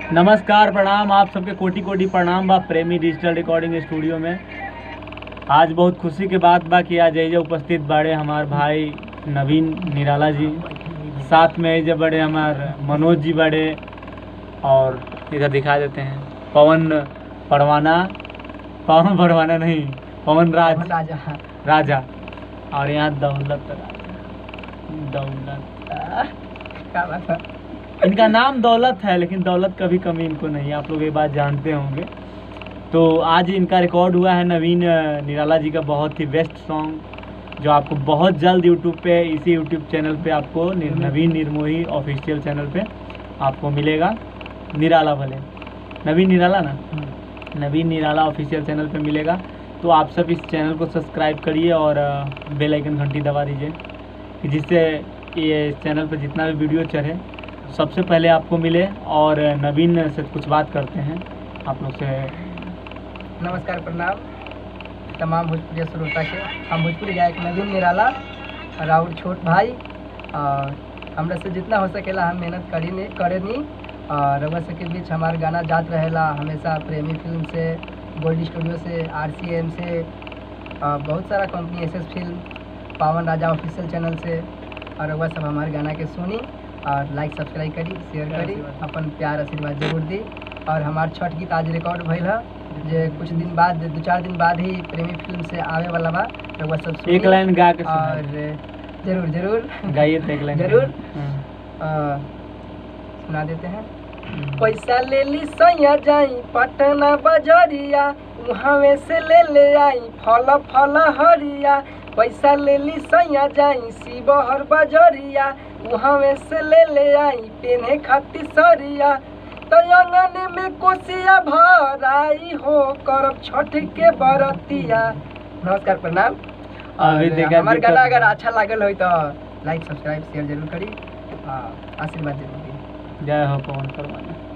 नमस्कार, प्रणाम। आप सबके कोटि कोटि प्रणाम बा प्रेमी डिजिटल रिकॉर्डिंग स्टूडियो में। आज बहुत खुशी के बात बा कि आज एजे उपस्थित बड़े हमार भाई नवीन निराला जी, साथ में एजे बड़े हमार मनोज जी बड़े, और इधर दिखा देते हैं पवन परवाना नहीं, पवन राजा, और यहाँ दौलत। इनका नाम दौलत है, लेकिन दौलत कभी कमी इनको नहीं है, आप लोग ये बात जानते होंगे। तो आज इनका रिकॉर्ड हुआ है नवीन निराला जी का बहुत ही बेस्ट सॉन्ग, जो आपको बहुत जल्द यूट्यूब पे, इसी यूट्यूब चैनल पे आपको नवीन निर्मोही ऑफिशियल चैनल पे आपको मिलेगा। निराला भले नवीन निराला ना, नवीन निराला ऑफिशियल चैनल पे मिलेगा। तो आप सब इस चैनल को सब्सक्राइब करिए और बेल आइकन घंटी दबा दीजिए, कि जिससे ये चैनल पर जितना भी वीडियो चढ़े सबसे पहले आपको मिले। और नवीन से कुछ बात करते हैं आप लोग से। नमस्कार, प्रणाम तमाम भोजपुरी श्रोता के। हम भोजपुरी गायक नवीन निराला राउर छोट भाई, और हमरा से जितना हो सकेला हम मेहनत करेनी। और रउआ सबके बीच हमार गाना जात रहेला हमेशा, प्रेमी फिल्म से, गोल्ड स्टूडियो से, RCM से, बहुत सारा company, SS film, Pawan Raja official channel से। और रउआ सब हमारे गाना के सुनी और लाइक सब्सक्राइब करी, शेयर करी, अपन प्यार आशीर्वाद जरूर दी। और हमार छठ गीत आज रिकॉर्ड भइल है, जो कुछ दिन बाद, 2-4 दिन बाद ही प्रेमी फिल्म से आवे वाला बा। रउआ सब सुनी, एक लाइन गा के और जरूर गाइए तो एक लाइन जरूर सुना देते हैं। पैसा ले ली सैया जाई पटना बजरिया, उहाँ से ले आई फल हरिया। पैसा ले ली सैया जाई शिवहर बजरिया, उहाँ से ले आई पेन्हे खातिर सरिया। तो अंगन में कोसिया भराई हो, करब छठ के बरतिया। नमस्कार, प्रणाम। हमारे गाना अगर अच्छा लागल हो तो लाइक सब्सक्राइब शेयर जरूर करी, आशीर्वाद जरूर दी। जय हो पवन परवाना।